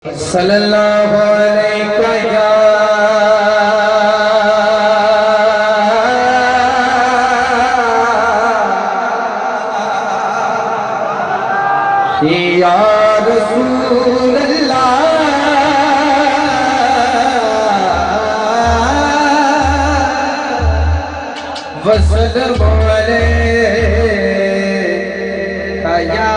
सल्लल्लाहु अलैहि या रसूल अल्लाह वसल्लम अलैका या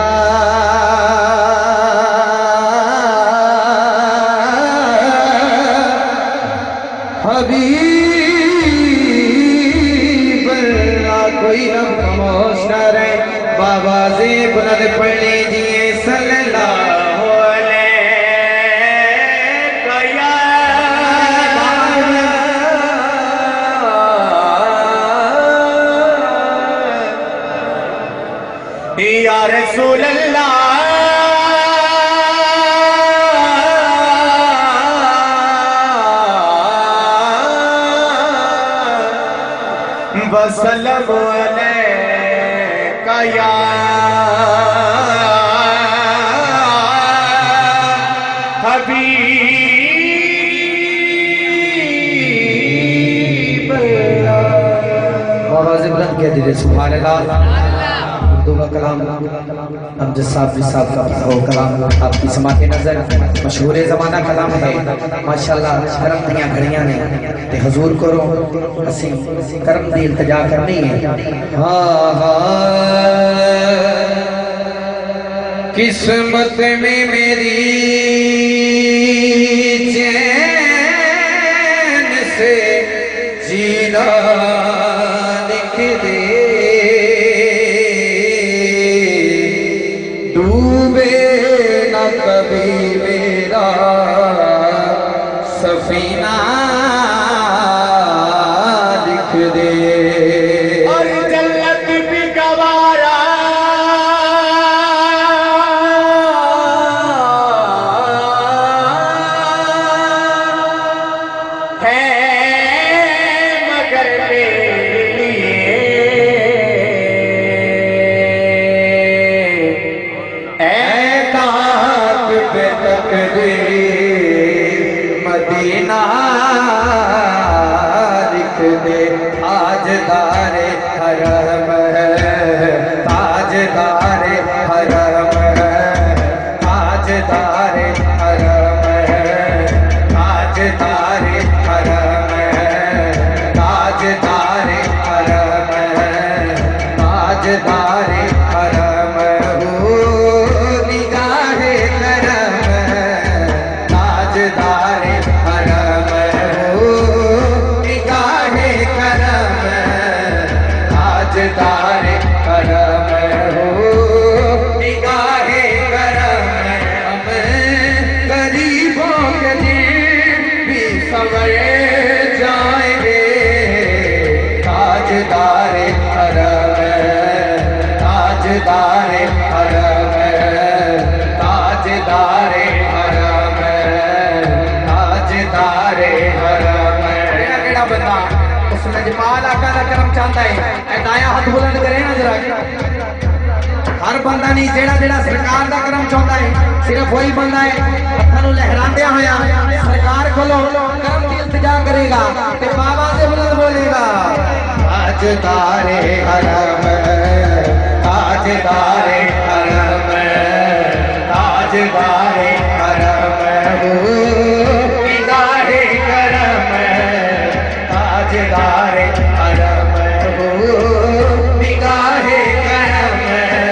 हबीब अल्लाह। कोई हम खामोश न रहे, बाबा से बुलंद पढ़ लीजिए सल्लल्लाहु अलैका या रसूल अल्लाह वसल्लम अलैका या हबीब अल्लाह। आवाज़ बुलंद कह दीजिए सुभान अल्लाह। का कलाम अमजद साहब का वो कलाम आपकी समात नजर मशहूर ज़माना कलाम है माशाअल्लाह। करम दियां घड़ियां ने ते हुजूर को असी करम दी इल्तिजा करनी है। हाँ किस्मत में मेरी चैन से जीना लिख दे, कभी मेरा सफीना लिख दे और जन्नत भी गवारा है मगर मेरे लिए मदीना लिख दे। ताजदारे हरम ताजदारे हरम ताजदारे हरम ताजदारे हरम ताजदारे हरम ताजदारे हरम हो निगाहे करम ताजदारे हरम हो निगाहे करम ताजदारे हरम हो निगाहे करम। हम गरीबों के दिल भी संवरे जाएंगे ताजदारे हरम ताजदारे हरम ताजदारे हरम ताजदारे हरम। केड़ा बंदा उस नजमाल आका दा करम चाहता है ऐ दाया हाथ बुलंद करे ना जरा। हर बंदा नहीं जेड़ा जेड़ा सरकार दा करम चाहता है सिर्फ वही बंदा है हत्थां नूं लहरांदे होया सरकार कोलों करम दी इल्तिजा करेगा ते बाबा से बुलंद बोलेगा ताजदारे हरम ताजदारे हरम ताजदारे हरम हो निगाहे करम ताजदारे हरम हो निगाहे करम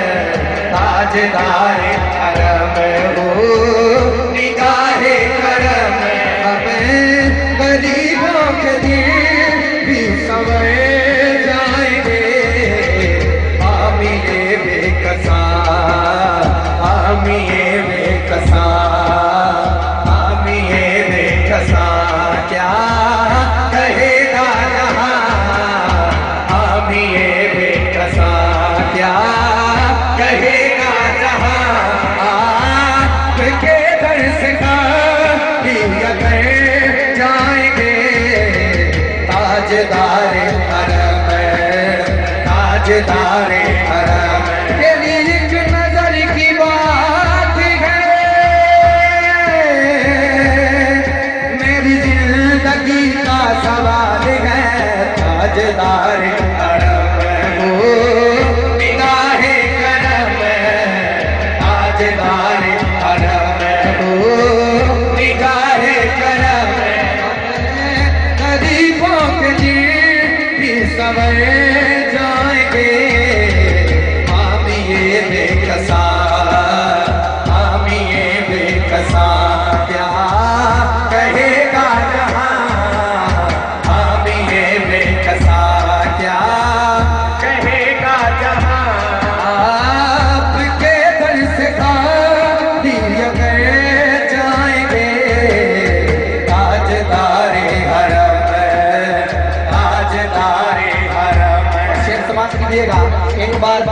ताजदारे हरम हो निगाहे करम। हमें गरीबों के दिल भी संवरे जाएंगे आमिए बेकसा आमिए बेकसा आमिए बेकसा क्या कहेगा यहाँ आमिए बेकसा क्या कहेगा जहाँ आपके दर्श का जाएंगे ताजदारे हरम ताजदारे हरम। तेरी एक नजर की बात है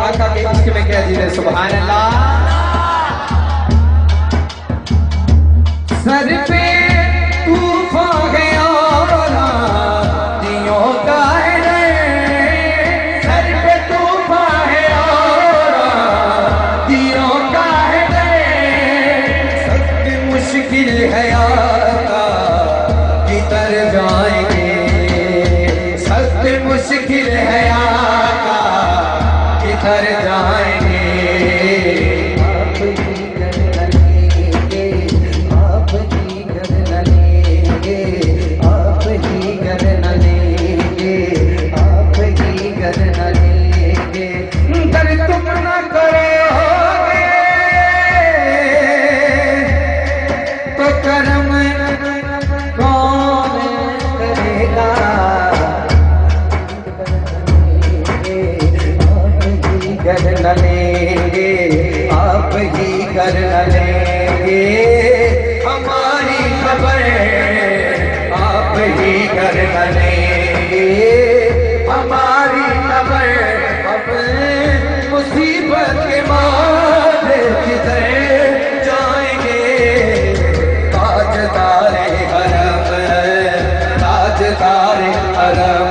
आका के इश्क में क्या जी सुभान अल्लाह। सर पे तूफान गया दियों का है रे, सर पे तूफान है दियों का है रे, सब मुश्किल है आका किधर जाएंगे, सब मुश्किल है आका किधर जाएंगे। आप ही कर लेंगे हमारी खबर, आप ही कर लेंगे हमारी खबर। अब मुसीबत के बाद किधर जाएंगे, ताजदारे हरम, ताजदारे हरम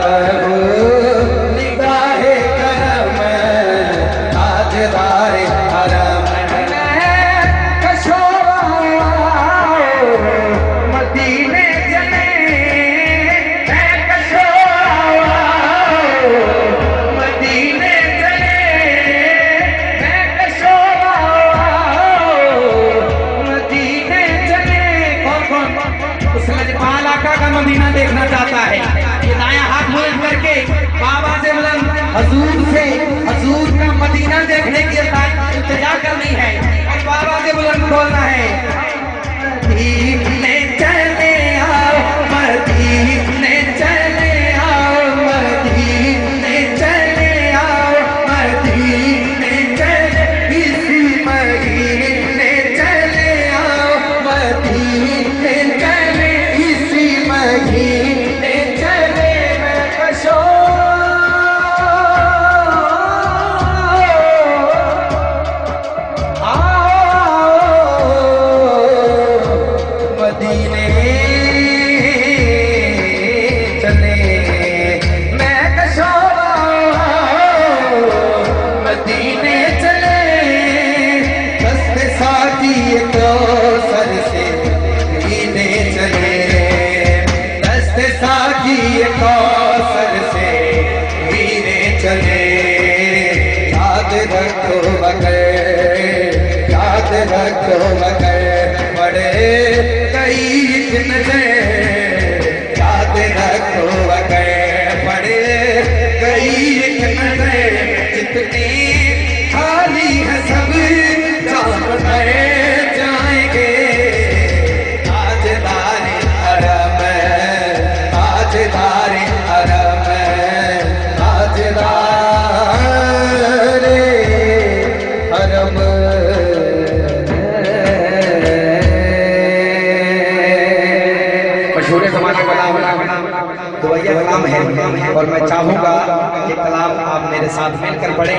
निगाहे करम, ताजदारे हरम मदीने चले, मदीने चले, मदीने चले। कौन उस लजपाल आका का मदीना देखना चाहता है? ये दाया हाथ बुलंद करके बाबा से बुलंद हजूर से, हजूर का मदीना देखने की इंतजार करनी है और बाबा से बुलंद बोलना है। मदीने चले आओ, मदीने चले आओ, मदीने चले आओ, मदीने चले, इसी मदीने चले आओ, मदीने चले, इसी मदीने चले। मैं कशो मदीने चले, मैं कशोरा मदीने चले, दस्ते साथी तो सर से मदीने चले, दस्ते साथी तो सर से मदीने चले। याद रखो मगर, याद रखो मगर बड़े कई नजर, याद रखो अगर बड़े कई नजर, जितनी खाली है सब जान जाएंगे। ताजदारे हरम, ताजदारे हरम, ताजदारे हरम। मशहूर ज़माने वाला दुवैया कलाम है और मैं चाहूँगा ये कलाम आप मेरे साथ मिलकर पढ़ें।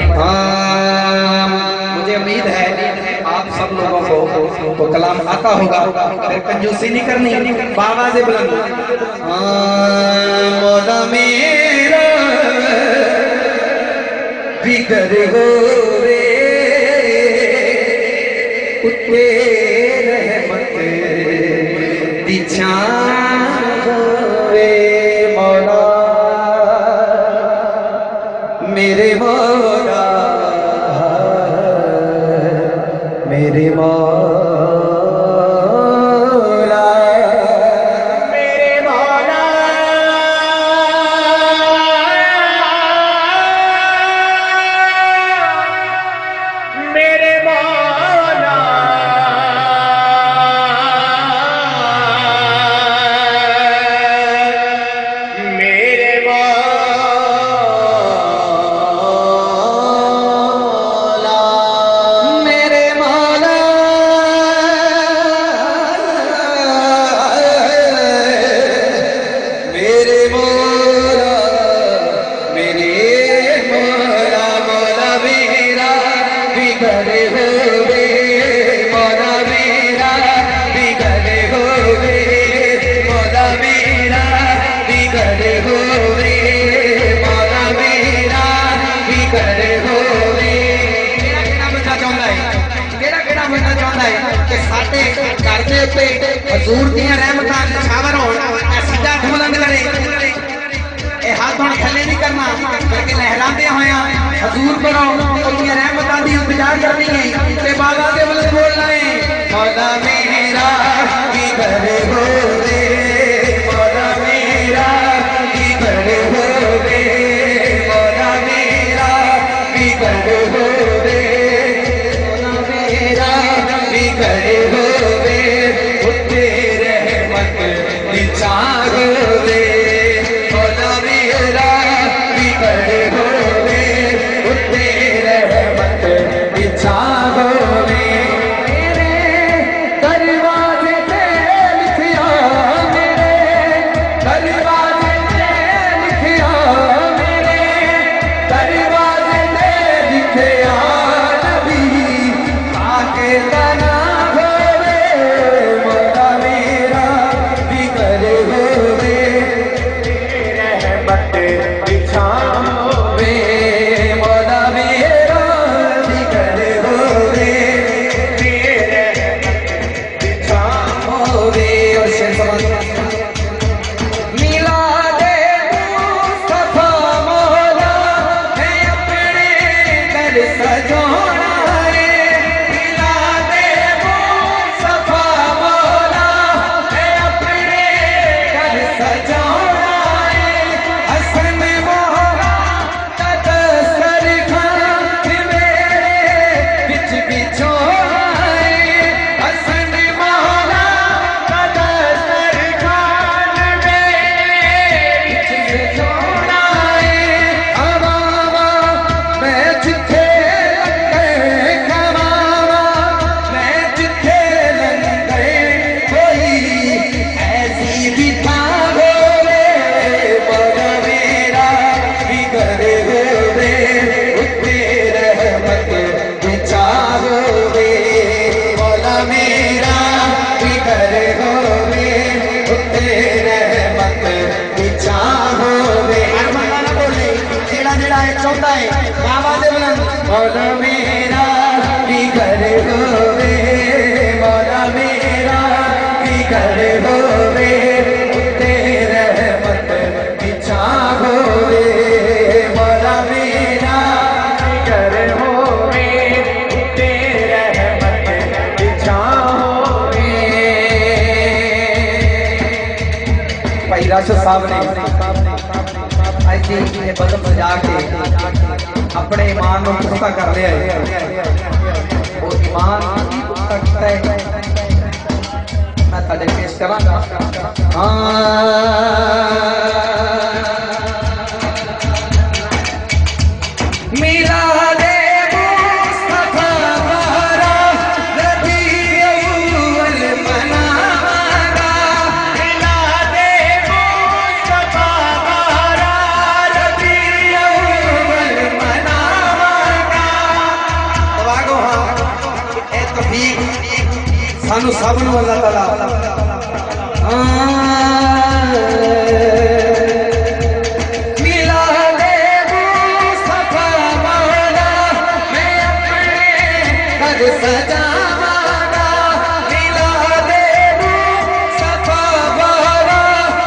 मुझे उम्मीद है आप सब लोगों को तो कलाम आता होगा, फिर कंजूसी नहीं करनी, बाबा से बुलंद मौला मेरा बिगर हो रे कुत्ते रहमत दिछावे मौला, मेरे मौला, मेरे मौला, मेरे मौला, मेरे मौला। साडे घर दे उत्ते हजूर दियां रहमतां छावर होण सीधा हथ बुलंद करे ए हाथ हुण थले नहीं करना बल्कि लहराते होया हजूर करो उन्दियां रहमतां दी इंतजार करनी है ते बाबा दे बुलंद बोलना है मौला मेरा की करे हो रे मौला मेरा की करे हो रे मौला मेरा की करे हो रे मौला मेरा की करे हो रे उत्ते रहमत निचारो रे मौला मेरा की करे हो रे उत्ते रहमत निचारो रे मौला मेरा की करे हो रे मौला मेरा की करे हो रे उत्ते रहमत निचारो रे मौला मेरा की करे हो रे उत्ते रहमत निचारो रे। भाई राशिद साहब ने आज ये बदम सजा के अपने ईमान को पुख्ता कर लिया है वो ईमान की पुख्ता किया है मैं ताले पेश करांगा मेरा दे मुस्तफा मारा रबीउल मनारा मेरा दे मुस्तफा मारा रबीउल सानू सब नूं अल्लाह ताला मिला दे मुस्तफा मौला मैं अपने घर सजावांगा मिला दे मुस्तफा मौला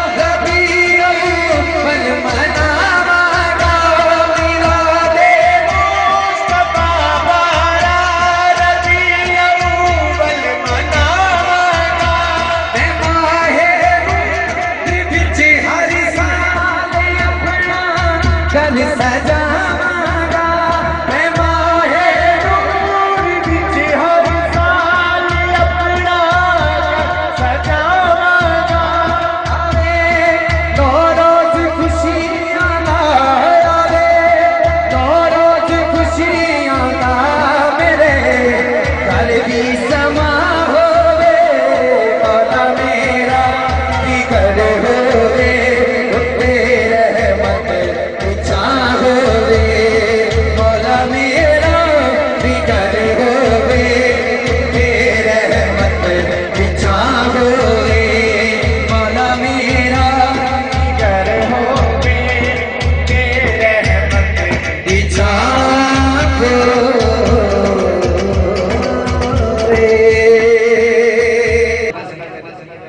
रबीउल मनावांगा मिला दे मुस्तफा मौला रबीउल मनावांगा मैं माहे विच हर साल अपना घर सजावांगा मैं माहे विच हर साल अपना घर सजावांगा आवे दो रोज खुशियां दा आवे दो रोज खुशियां दा मेरे घर भी समा होवे मौला मेरा की करे होवे उत्ते रहमत निचारो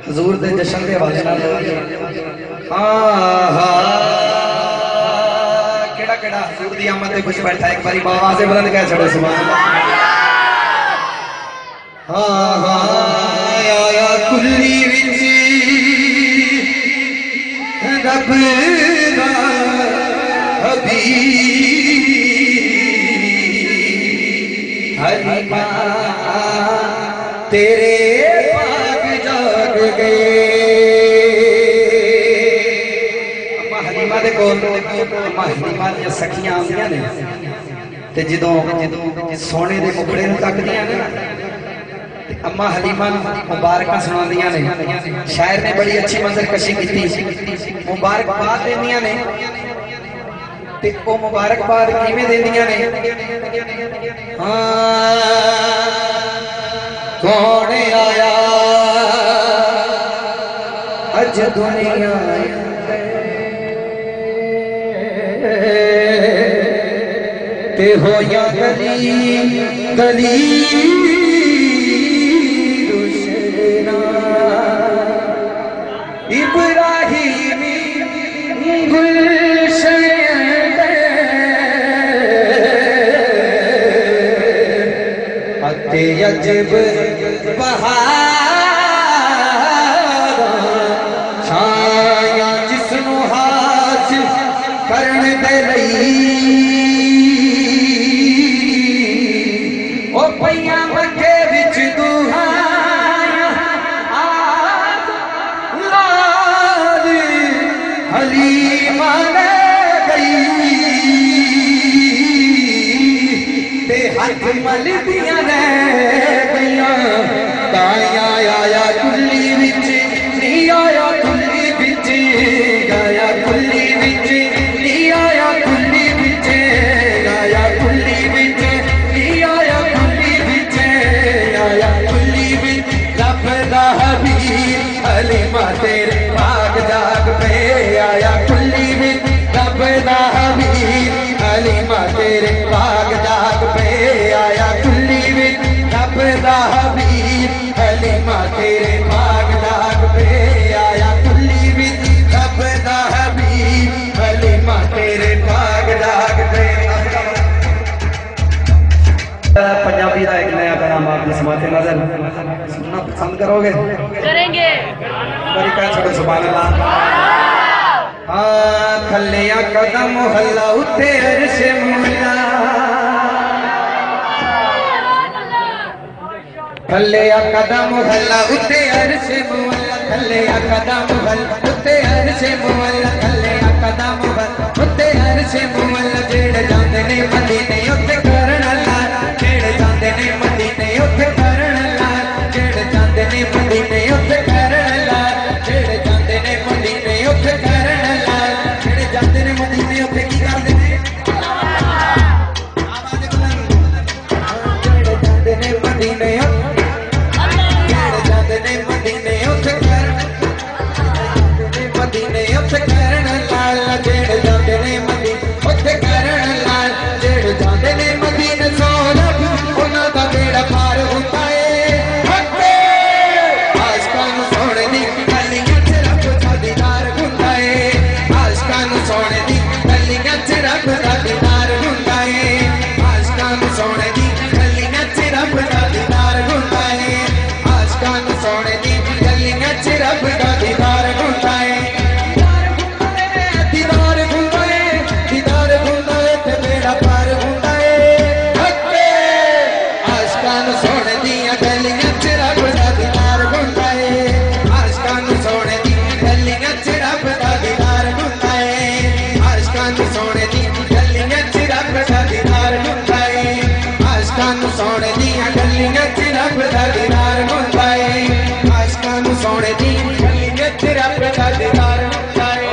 हजूर दे जश्न के हवाले नाल हाँ केड़ा केड़ा हजूर दी आमद ते खुश बैठा एक बारी आवाज़ बुलंद कह छड़ो सुभान अल्लाह हाँ आया कुल्ली विच रब दा हबीब हलीमा तेरे पाक जाग गए अम्मा हलीमा दे कोल अम्मा हलीमा दी सखियां आंदियां ने ते जदों सोने दे मुखड़े नूं तकदियां ने अम्मा हलीमा मुबारक सुनादियां ने शायर ने बड़ी अच्छी मंजर कशी की मुबारकबाद देंदियां ने ते ओ मुबारकबाद किवें देंदियां ने कौन आया अज दुनिया ते होया गली गली इब्राहिमी गुलशन अते अजब बहार छाया जिसनों हासिल करने दे लई ओ पईया मक्के विच दुहाया लाल हलीमा ने गई ते हाथ मलदियां ने गईयां ताया आया कुल्ली विच नी आया कुल्ली विच गाया कुल्ली विच नी आया कुल्ली विच गाया कुल्ली विच नी आया कुल्ली विच आया कुल्ली विच रब दा हबीब हलीमा तेरे भाग जाग पे आया कुल्ली विच रब दा हबीब हलीमा तेरे भाग जाग पे आया कुल्ली विच रब दा हबीब हलीमा तेरे भाग जाग पे आया कुल्ली विच रब दा हबीब हलीमा तेरे भाग जाग पे पंजाबी का एक नया कलाम आपने समाते नजर सुनना पसंद करोगे करेंगे सुभान अल्लाह हाँ खलिया कदम हल्ला उठे अर्श मौला खलिया कदम हल्ला उठे अर्श मौला खलिया कदम हल्ला उठे अर्श मौला खलिया कदम हल्ला उठे अर्श मौला जेड़ जांदे ने मदीने उत्ते करन अल्लाह जेड़ जांदे ने मदीने उत्ते करन अल्लाह जेड़ जांदे ने मदीने उत्ते करन अल्लाह जेड़ जांदे ने मदीने उत्ते करन अल्लाह जेड़ जांदे ने मदीने उत्ते की करदे ने आवाज़ बुलंद जेड़ जांदे ने मदीने जेड़ जांदे ने मदीने उत्ते करन मदीने उत्ते करन अल्लाह जेड़ जांदे ने मदीने उत्ते करन अल्लाह जेड़ जांदे ने मदीने सोलह उन्हां दा बेड़ा पार हुंदा है आशिकां नूं सोहणे दी गलियां च रब दा दीदार हुंदा है आशिकां नूं सोहणे दी गलियां च रब दा दीदार हुंदा है आशिकां नूं सोहणे दी गलियां च रब दा दीदार हुंदा है आशिकां नूं सोहणे दी गलियां च रब दा दीदार हुंदा है दीदार हुंदा है दीदार हुंदा है ते बेड़ा पार हुंदा है आशिकां नूं सोहणे दियां गलियां च रब दा दीदार हुंदा है आशिकां नूं सोहणे दी गलियां च रब दा दीदार हुंदा है आशिकां नूं सोहणे दी गलियां च रब दा दीदार हुंदा है आशिकां नूं सोहणे दियां गलियां च रब दा दीदार हुंदा है आशिकां नूं सोहणे दी गलियां च रब दा दीदार हुंदा है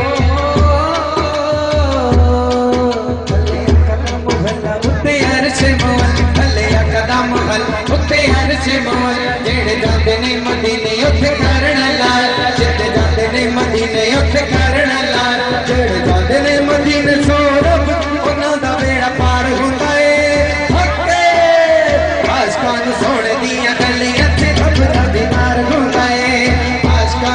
उत्ते अर्श मौला खलिया कदम हल्ला उत्ते अर्श मौला जेड़े जांदे ने मदीने उत्ते करन अल्लाह जेड़े जांदे ने मदीने उत्ते करन अल्लाह जेड़े जांदे ने मदीने सोरब उन्हां दा बेड़ा पार हुंदा है हक्के आशिकां नूं सोहणे दियां गलियां च रब दा दीदार हुंदा है आशिकां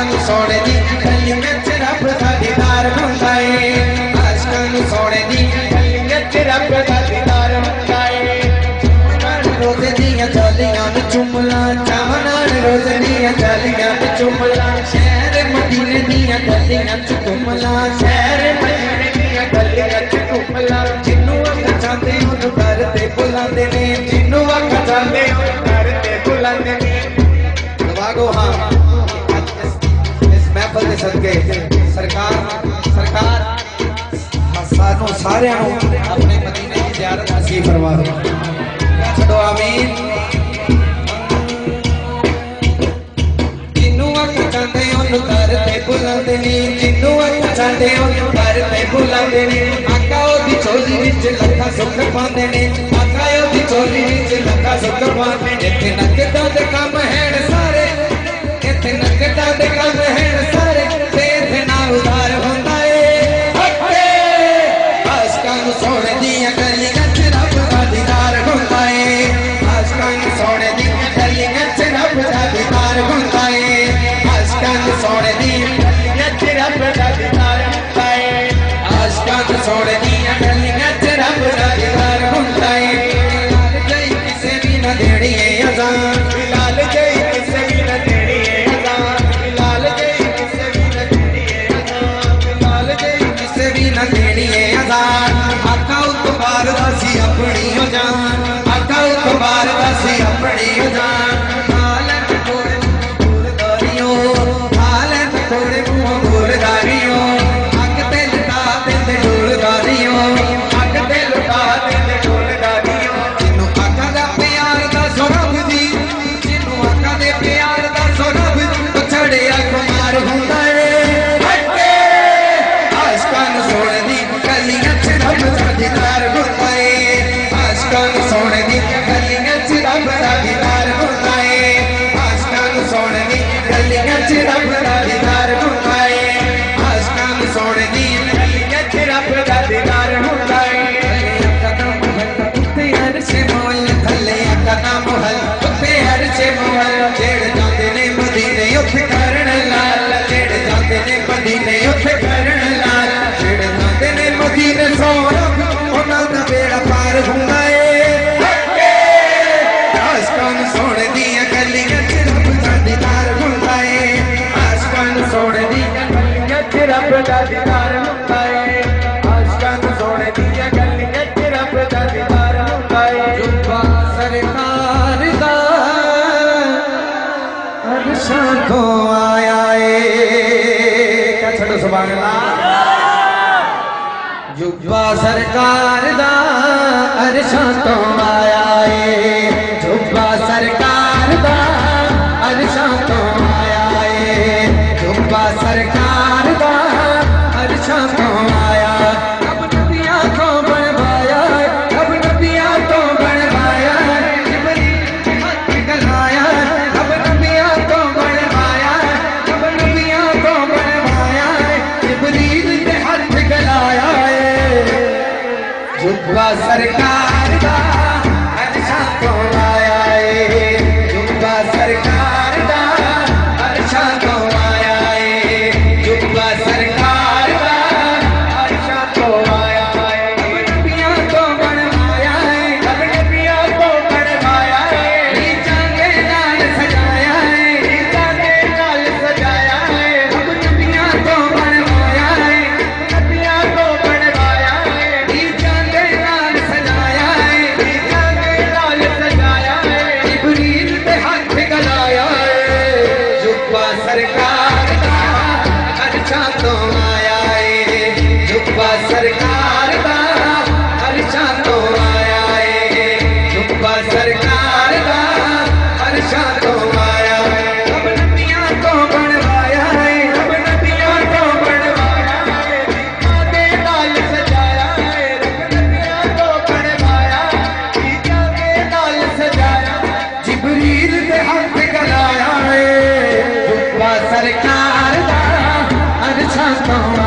चुमला शहर मदीने दियां गलियां च घुमला शहर मदीने दियां गलियां च घुमला जिन्नू अख चाहते उन्नू घर ते बुलांदे ने जिन्नू अख चाहते उन्नू घर ते बुलांदे ने दवागो हाँ इस महफिल दे सदके सरकार सानू सारे अपने मदीने की ज़ियारत नसीब फरमा दे छड़ो आमीन जिन्नू अख चाहते उन्नू घर ते बुलांदे ने जिन्नू अख चाहते उन्नू घर ते बुलांदे ने आका ओदी चोली विच लखा सुख पांदे ने आका ओदी चोली विच लखा सुख पांदे ने इत्थे नगदा दे काम हैन सारे इत्थे नगदा दे काम हैन सारे ते इत्थे ना उधार हुंदा ए हक्के आशिकां नूं सोने दियां गलियां च रब दा दीदार हुंदा ए आशिकां नूं सोने दियां गलियां च रब दा दीदार हुंदा ए आशिकां नूं सोने दियां गलियां च रब दा दीदार हुंदा ए आशिकां नूं सोने दियां गलियां च रब दा दीदार हुंदा ए जई किसे भी ना देनी ए अज़ान बिलाल जई किसे भी ना देनी ए अज़ान बिलाल जई किसे भी ना देनी ए अज़ान बिलाल जई किसे भी ना देनी ए अज़ान आका उतबार दासी अपनी हो जान आका उतबार दासी अपनी हो जान हालत थोड़े मुंह हालत थोड़े मुंह बोलदारियों अग ते लुटा दे डोलदारियों अग ते लुटा दे डोलदारियों जिन्नू आका दा प्यार दा सुरभ जी जिन्नू आका दे प्यार दा सुरभ छड़िया कुमार हुंदा ए हक्के आशिकां नूं सोने दी गलियां च रब दा दीदार हुंदा ए आशिकां नूं सोने दी गलियां च रब दा दीदार हुंदा ए आशिकां नूं सोने दी गलियां च रब दा दीदार हुंदा ए आशिकां नूं सोने दी गलियां च रब दा दीदार हुंदा ए उत्ते अरशे मोल थल्ले कदा महल उत्ते अरशे मोल जेड़ जांदे ने मदीने उत्थे करन लाल जेड़ जांदे ने मदीने उत्थे करन लाल जेड़ जांदे ने मदीने सोना उन्हां दा बेड़ा पार हुंदा ए हक्के आशिकां नूं सोने दियां गलियां च रब दा दीदार हुंदा ए आशिकां नूं सोने दियां गलियां च रब दा दीदार हुंदा ए आशिकां नूं सोने दियां गलियां च रब दा दीदार हुंदा ए जुब्बा सरकार दा अरशां तो आया ए क्या छड़ो सुभान अल्लाह जुब्बा सरकार दा अरशां तो आया ए जुब्बा सरकार दा अरशां तो आया ए जुब्बा सरकार दा अरशां तो आया अब नबियां को बनवाया अब नबियां को बनवाया जिब्रील हाथ गलाया अब नबियां को बनवाया अब नबियां को बनवाया जिब्रील ने हाथ गलाया जुब्बा सरकार दा अरशां तो आया ए जुब्बा सरकार दा अरशां तो आया ए जुब्बा सरकार दा अरशां तो आया ए अब नबियां को बनवाया ए अब नबियां को बनवाया ए नीचा के नाल सजाया ए नीचा के नाल सजाया ए अब नबियां को बनवाया ए नबियां को बनवाया ए नीचा के नाल सजाया ए नीचा के नाल सजाया ए जिब्रील ने हाथ गलाया ए जुब्बा सरकार दा अरशां तो आया ए जुब्बा सरकार दा अरशां तो आया ए जुब्बा सरकार दा अरशां तो आया ए अब नबियां को बनवाया ए अब नबियां को बनवाया ए नीचा के नाल सजाया ए अब नबियां को बनवाया नीचा के नाल सजाया जिब्रील ने हाथ गलाया ए जुब्बा सरकार दा अरशां तो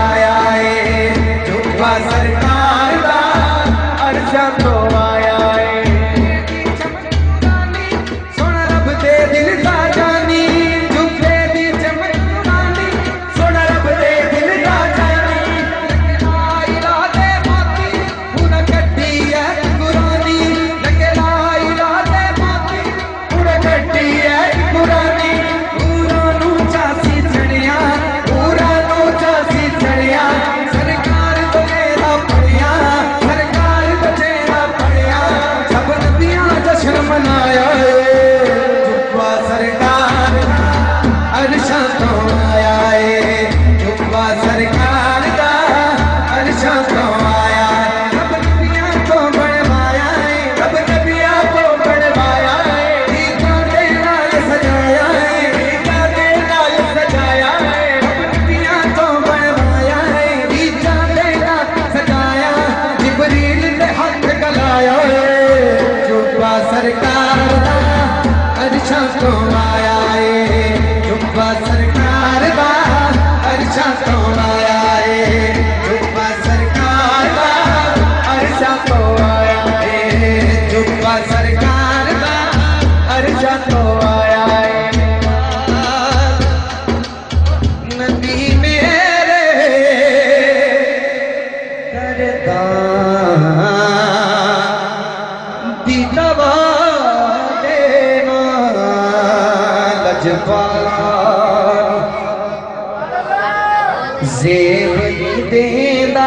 जेब देंदा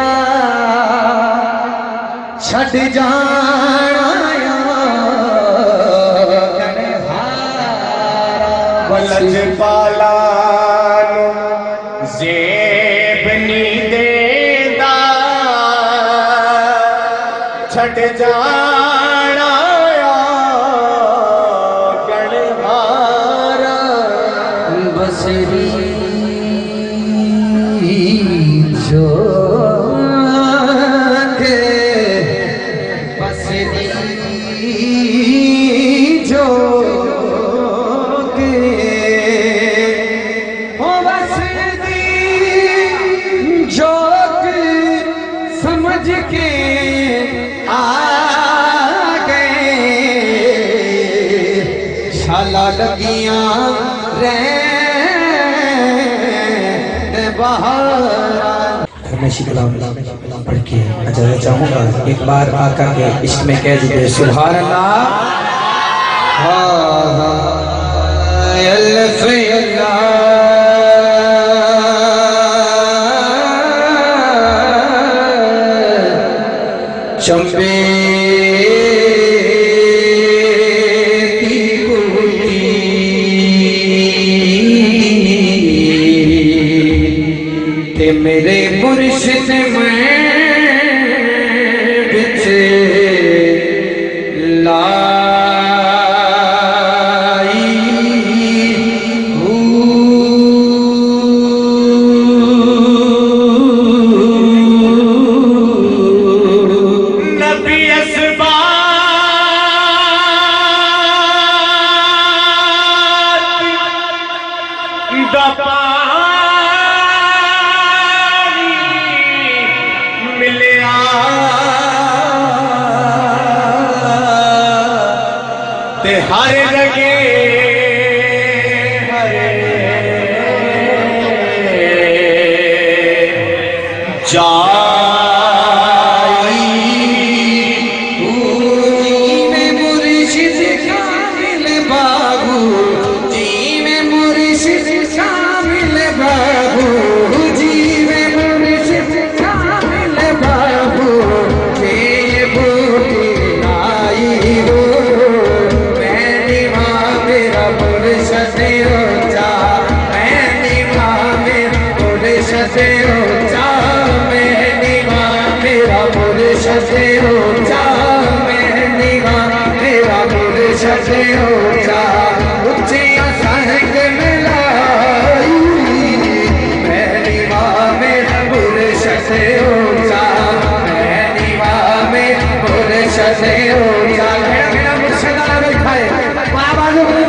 छड़ जाना बलज पाला जेब नी देंदा छड़ जाना गणहारा बसरी जो के बसरी जो के हो बसरी जो के समझ के आ गए शाला लगियां कलाम पढ़ के अच्छा चाहूँगा एक बार आका के इश्क में कह दीजिए सुभान अल्लाह। चंपे मेरे मुर्शिद में बिच लाई नबी असबा दपा हर लगे जाई में मुर्शिद कामिल बाबू जी में मुर्शिद कामिल बाबू जी में मुर्शिद कामिल बाबू के बूटी आई हो मुर्शिद ऊंचा मैं निभा मेरा मुर्शिद ऊंचा मैं निभा मेरा मुर्शिद ऊंचा मैं निभा मेरा मुर्शिद ऊंचा ऊंचियां सरग मिलाई मैं निभा मेरा मुर्शिद ऊंचा मैं निभा मेरा मुर्शिद ऊंचा मेरा मुर्शिद खाए बाबा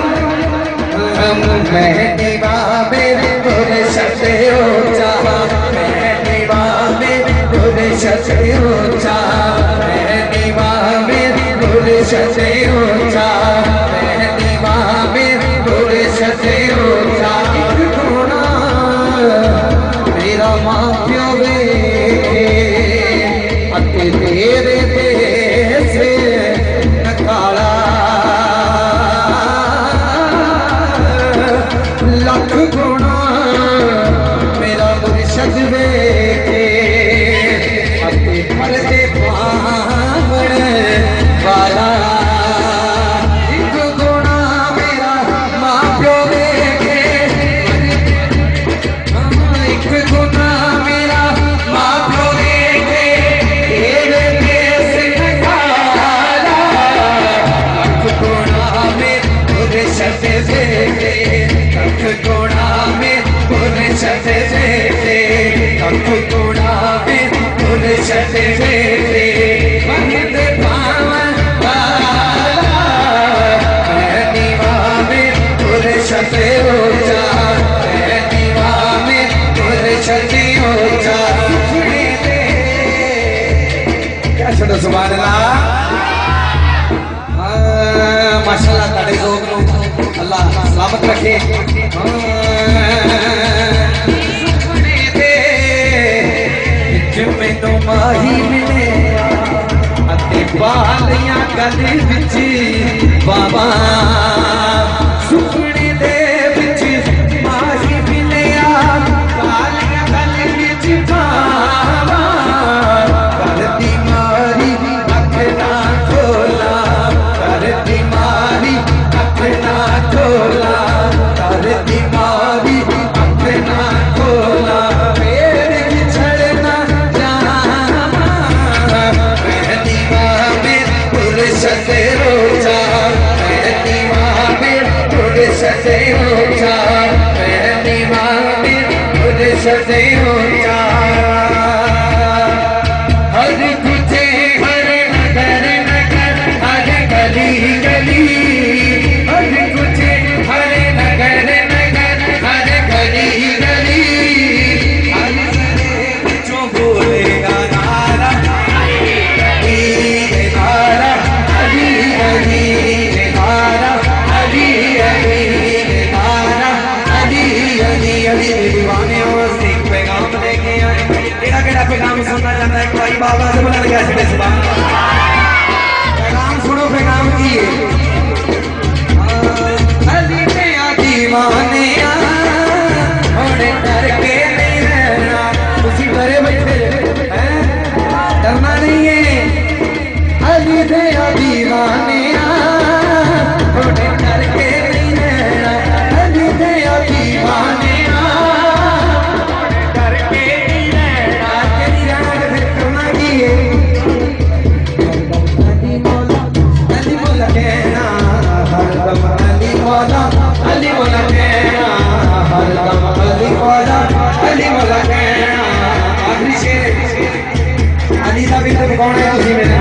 मैं निभा मेरे मुर्शिद ऊंचा मैं निभा मेरे मुर्शिद ऊंचा मैं निभा मेरे मुर्शिद ऊंचा मैं निभा मेरे मुर्शिद ऊंचा होना मेरा मां प्यो वे अते तेरे देश काला लख गुणा मेरा मुर्शिद वेखे अते फरदे पावण वाला एक गुणा मेरा मां प्यो वेखे एक गुणा मेरा मां प्यो वेखे तेरे देश काला लख गुणा मेरा मुर्शिद वेखे गोड़ा में मुर्शिद वेखे लख गोड़ा में मुर्शिद वेखे बनते पावन वाला मैं निभा में मुर्शिद ऊंचा मैं निभा में मुर्शिद ऊंचा क्या छोड़ो सुभान अल्लाह। माशाल्लाह ताड़े लोग अल्लाह सलामत रखे। मैनू माही मिले बालियां गल विच बाबा सुपने दे विच माही मिलिया बालियां गल सजे हो हर तुझे हर नगर नगर हर गली गली हर तुझे हर नगर नगर हर गली गली हर सरे जो बोलेगा नारा अली नारा अली अली नारा अली अली नारा अली अली अली दीवाने से पैगाम लेके आए केड़ा केड़ा पैगाम सुनना चाहता है भाई बाबा से बुला लगा इसमें सुबह पैगाम सुनो पैगाम की अली में दीवाने थोड़े डर के नहीं रहना उसी डरे बैठे हैं डरना नहीं है अली में दीवाने थोड़े डर के नहीं रहना अली में दीवाने अली वाला कहना हरदम अली वाला कहना आखिरी शेर अली का भी तो कौन है उसी में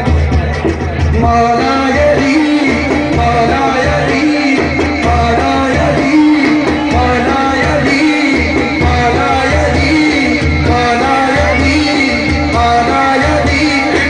मौला अली मौला अली मौला अली मौला अली मौला अली मौला अली मौला अली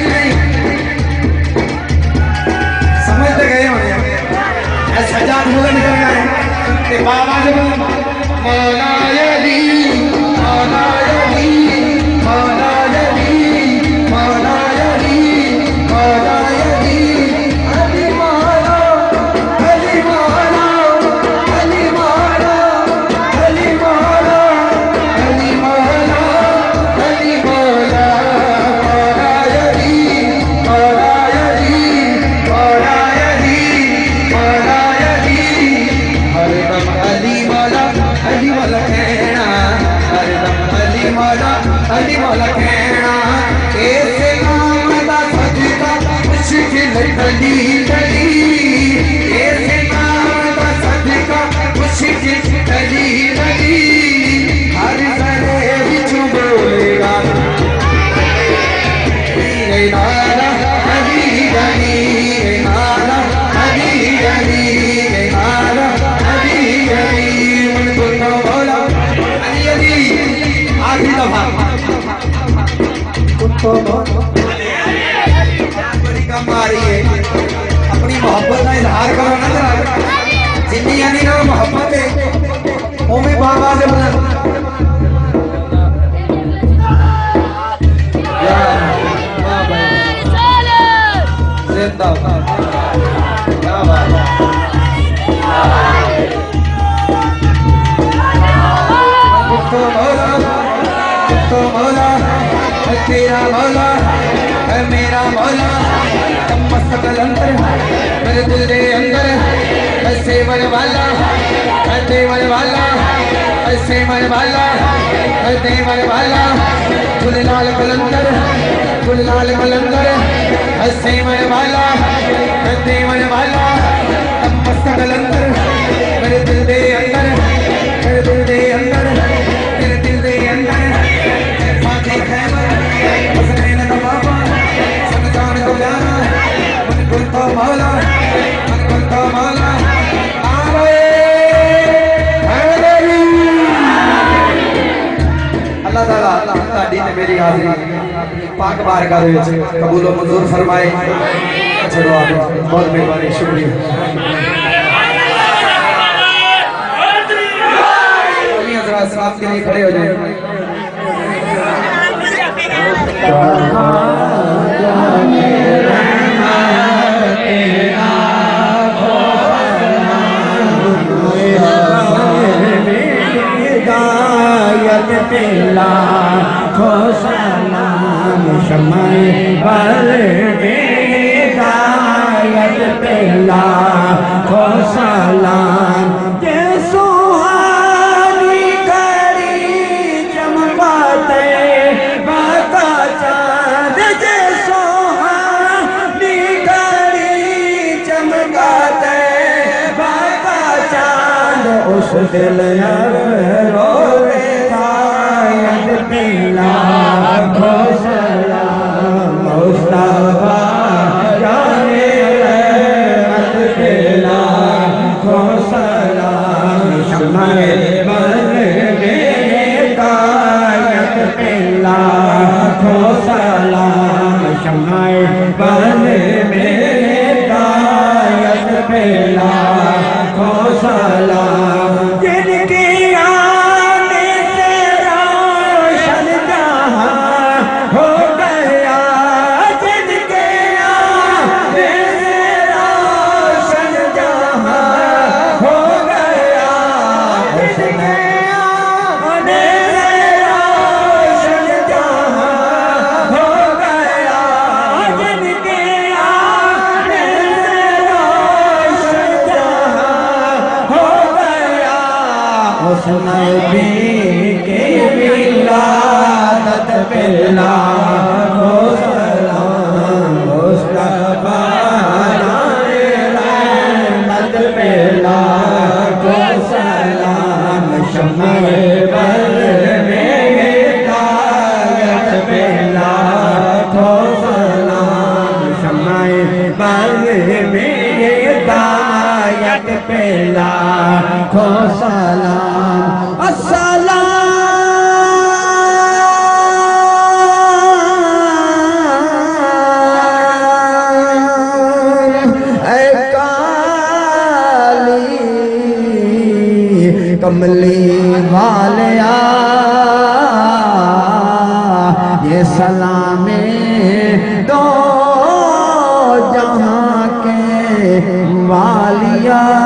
समझ गए होंगे सजाद मुगल निकल गए बाबा जब मौला अली मौला अली मौला अली मौला अली मौला अली अली मौला अली मौला अली मौला अली मौला अली मौला अली मौला मौला अली मौला अली मौला अली मौला हरदम अली मौला कहना हरदम अली मौला कहना ऐसे नाम दा सजदा मुश्किल गली गली ऐसे नाम दा सजदा मुश्किल गली गली हर सरे विच बोलेगा नारा अली अली नारा अली अली नारा आखिरी दफा बड़ी कम आ रही है अपनी मोहब्बत का इजहार करो ना जरा जिंदगी यानी ना मोहब्बत है ओमे बाबा से बुला जिंदाबाद क्या बात तो मौला तेरा मौला है मेरा मौला मस्त कलंदर मेरे दिल दे अंदर ऐसे मन वाला ऐसे मन वाला ऐसे मन वाला ऐसे मन वाला गुललाल कलंदर ऐसे मन वाला ऐसे मन वाला मस्त कलंदर मेरे दिल दे अंदर मेरे दिल दे अंदर मेरे दिल दे अंदर फाते खैबर उसने न बाबा सन जान को जाना मन कुल मौला आवे हैदरी अल्लाह ताला ताड़ी ने मेरी हाजिरी पाक बारगाह दे विच कबूल व मंजूर फरमाए छोड़ो आप बहुत मेहरबानी शुक्रिया साथ के लिए खड़े हो जाए दिल रोवेगा नबी के विलादत पे लाखो सलाम मुस्तफा नारे रहमत पे लाखो सलाम शम्मे बल में हिदायत पे लाखो सलाम शम्मे बल में हिदायत पे लाखो सलाम कमली वालिया ये सलामे दो जहां के वालिया